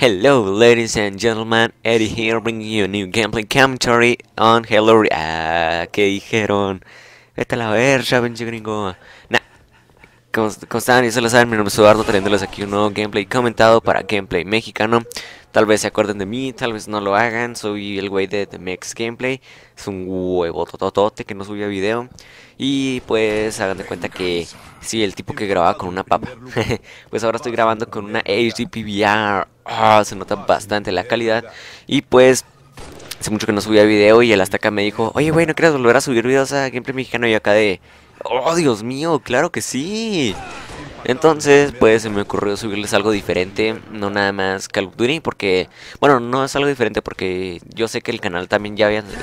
Hello, ladies and gentlemen, Eddie here bringing you a new gameplay commentary on Halo Reach. ¿Qué dijeron? Vete a la verga, pinche gringo. Nah, como están, ya se lo saben, mi nombre es Eduardo, trayéndoles aquí un nuevo gameplay comentado para gameplay mexicano. Tal vez se acuerden de mí, tal vez no lo hagan, soy el güey de The Mex Gameplay. Es un huevo tototote que no subía video. Y pues hagan de cuenta que sí, el tipo que grababa con una papa. Pues ahora estoy grabando con una HD PVR. Se nota bastante la calidad. Y pues hace mucho que no subía video y el hasta acá me dijo, oye güey, ¿no quieres volver a subir videos a Gameplay Mexicano? Y acá de, oh Dios mío, claro que sí. Entonces, pues se me ocurrió subirles algo diferente, no nada más Call of Duty, porque, bueno, no es algo diferente porque yo sé que el canal también ya había,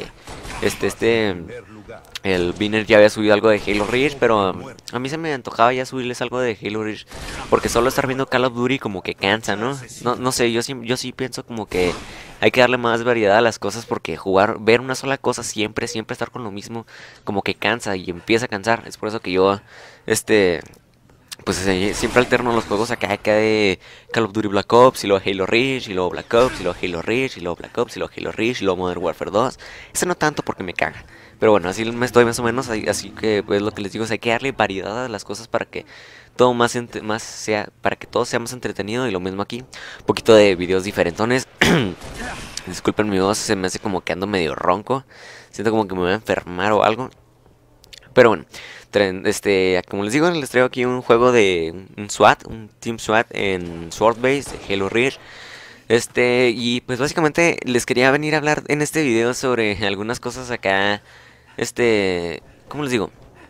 el Viner ya había subido algo de Halo Reach, pero a mí se me antojaba ya subirles algo de Halo Reach, porque solo estar viendo Call of Duty como que cansa, ¿no? No sé, yo sí pienso como que hay que darle más variedad a las cosas, porque ver una sola cosa siempre estar con lo mismo, como que cansa y empieza a cansar. Es por eso que yo, pues siempre alterno los juegos acá de Call of Duty Black Ops, y luego Halo Reach, y luego Black Ops, y luego Halo Reach, y luego Black Ops, y luego Halo Reach, y luego Modern Warfare 2. Ese no tanto porque me caga. Pero bueno, así me estoy más o menos, así que pues lo que les digo es hay que darle variedad a las cosas para que todo para que todo sea más entretenido. Y lo mismo aquí, un poquito de videos diferentones. Disculpen mi voz, se me hace como que ando medio ronco. Siento como que me voy a enfermar o algo. Pero bueno, como les digo, les traigo aquí un juego de un SWAT, un Team SWAT en Swordbase, Halo Reach. Y pues básicamente les quería venir a hablar en este video sobre algunas cosas acá, ¿cómo les digo?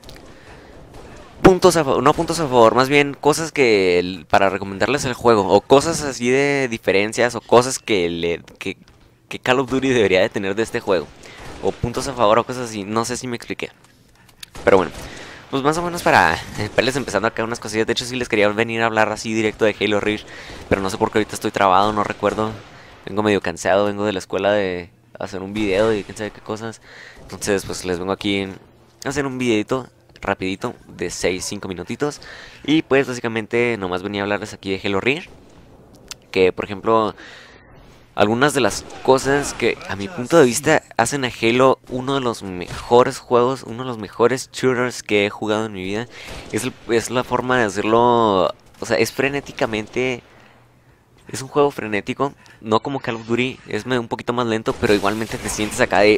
Puntos a favor, no puntos a favor, más bien cosas para recomendarles el juego, o cosas así de diferencias, o cosas que Call of Duty debería de tener de este juego, o puntos a favor o cosas así, no sé si me expliqué. Pero bueno, pues más o menos para irles empezando acá unas cosillas. De hecho sí les quería venir a hablar así directo de Halo Reach, pero no sé por qué ahorita estoy trabado, no recuerdo. Vengo medio cansado, vengo de la escuela de hacer un video y quién sabe qué cosas. Entonces pues les vengo aquí a hacer un videito rapidito de 6-5 minutitos. Y pues básicamente nomás venía a hablarles aquí de Halo Reach, que por ejemplo algunas de las cosas que a mi punto de vista hacen a Halo uno de los mejores juegos, uno de los mejores shooters que he jugado en mi vida, es la forma de hacerlo. O sea, es frenéticamente, es un juego frenético, no como Call of Duty, es un poquito más lento, pero igualmente te sientes acá de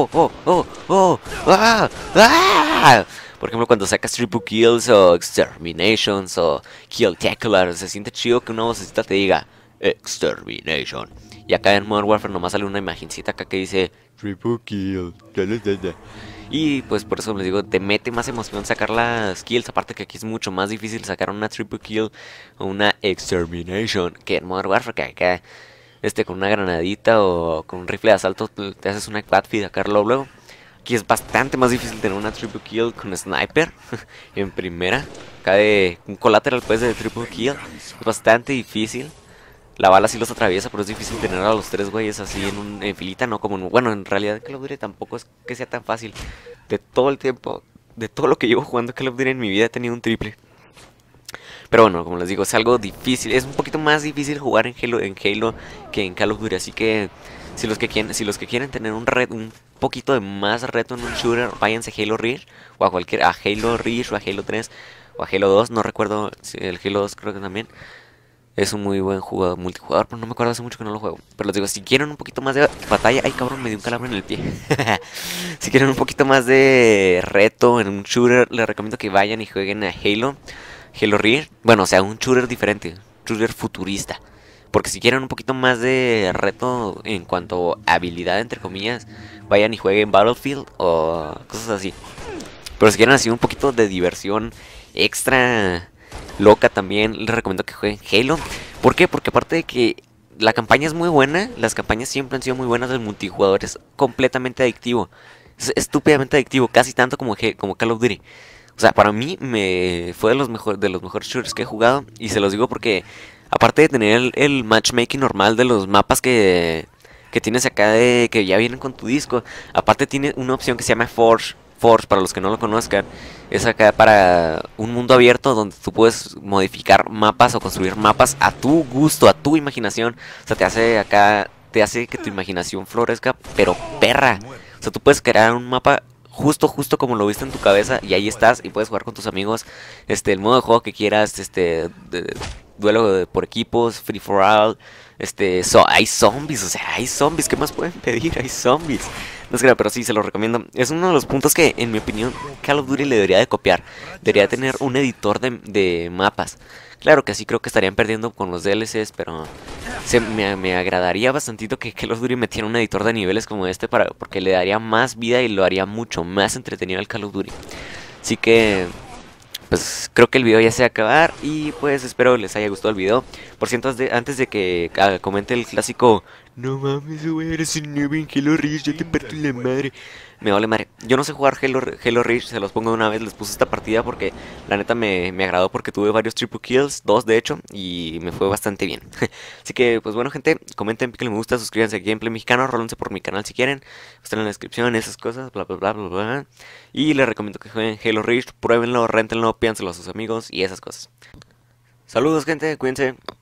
por ejemplo, cuando sacas triple kills o exterminations o kill tackler, se siente chido que una vocecita te diga extermination. Y acá en Modern Warfare nomás sale una imagencita acá que dice triple kill. Y pues por eso les digo, te mete más emoción sacar las kills. Aparte que aquí es mucho más difícil sacar una triple kill o una extermination que en Modern Warfare, que acá con una granadita o con un rifle de asalto te haces una quad feed acá luego. Aquí es bastante más difícil tener una triple kill con sniper en primera. Acá de un collateral pues de triple kill es bastante difícil. La bala sí los atraviesa, pero es difícil tener a los tres güeyes así en filita, no como bueno, en realidad Call of Duty tampoco es que sea tan fácil. De todo el tiempo, de todo lo que llevo jugando Call of Duty en mi vida he tenido un triple. Pero bueno, como les digo, es algo difícil, es un poquito más difícil jugar en Halo que en Call of Duty, así que si los que quieren tener un poquito de más reto en un shooter, váyanse a Halo Reach o a Halo Reach o a Halo 3 o a Halo 2, no recuerdo si el Halo 2 creo que también. Es un muy buen multijugador, pero no me acuerdo, hace mucho que no lo juego. Pero les digo, si quieren un poquito más de batalla... Ay, cabrón, me dio un calambre en el pie. Si quieren un poquito más de reto en un shooter, les recomiendo que vayan y jueguen a Halo Reach. Bueno, o sea, un shooter diferente, un shooter futurista. Porque si quieren un poquito más de reto en cuanto a habilidad, entre comillas, vayan y jueguen Battlefield o cosas así. Pero si quieren así un poquito de diversión extra loca, también les recomiendo que jueguen Halo. ¿Por qué? Porque aparte de que la campaña es muy buena, las campañas siempre han sido muy buenas, el multijugador es completamente adictivo. Es estúpidamente adictivo, casi tanto como Call of Duty. O sea, para mí fue de los mejores shooters que he jugado. Y se los digo porque aparte de tener el matchmaking normal de los mapas que tienes acá que ya vienen con tu disco, aparte tiene una opción que se llama Forge, Forge, para los que no lo conozcan, es acá para un mundo abierto donde tú puedes modificar mapas o construir mapas a tu gusto, a tu imaginación. O sea, te hace acá, te hace que tu imaginación florezca, pero perra. O sea, tú puedes crear un mapa justo como lo viste en tu cabeza y ahí estás y puedes jugar con tus amigos el modo de juego que quieras, duelo por equipos, free for all, hay zombies, o sea, hay zombies, ¿qué más pueden pedir? Hay zombies. No es grave, pero sí, se lo recomiendo. Es uno de los puntos que, en mi opinión, Call of Duty le debería de copiar. Debería tener un editor de mapas. Claro que sí creo que estarían perdiendo con los DLCs, pero me agradaría bastantito que Call of Duty metiera un editor de niveles como este porque le daría más vida y lo haría mucho más entretenido al Call of Duty. Así que pues creo que el video ya se va a acabar y pues espero les haya gustado el video. Por cierto, antes de que comente el clásico, no mames, güey, eres un noob en Halo Reach, yo te parto la madre. Me vale madre. Yo no sé jugar Halo Reach, se los pongo de una vez, les puse esta partida porque la neta me agradó porque tuve varios triple kills, dos de hecho, y me fue bastante bien. Así que, pues bueno gente, comenten, píquenle me gusta, suscríbanse a Gameplay Mexicano, rólense por mi canal si quieren, están en la descripción, esas cosas, bla bla bla bla bla. Y les recomiendo que jueguen Halo Reach, pruébenlo, réntenlo, pídanselo a sus amigos y esas cosas. Saludos gente, cuídense.